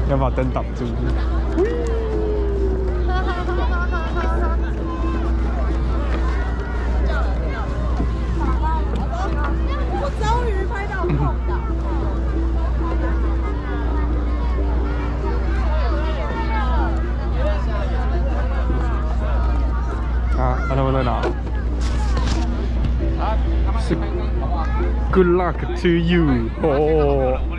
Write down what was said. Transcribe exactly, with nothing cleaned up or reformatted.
要把灯挡住。 我终于拍到空的。 啊，看他们在哪？是 Good luck to you 哦。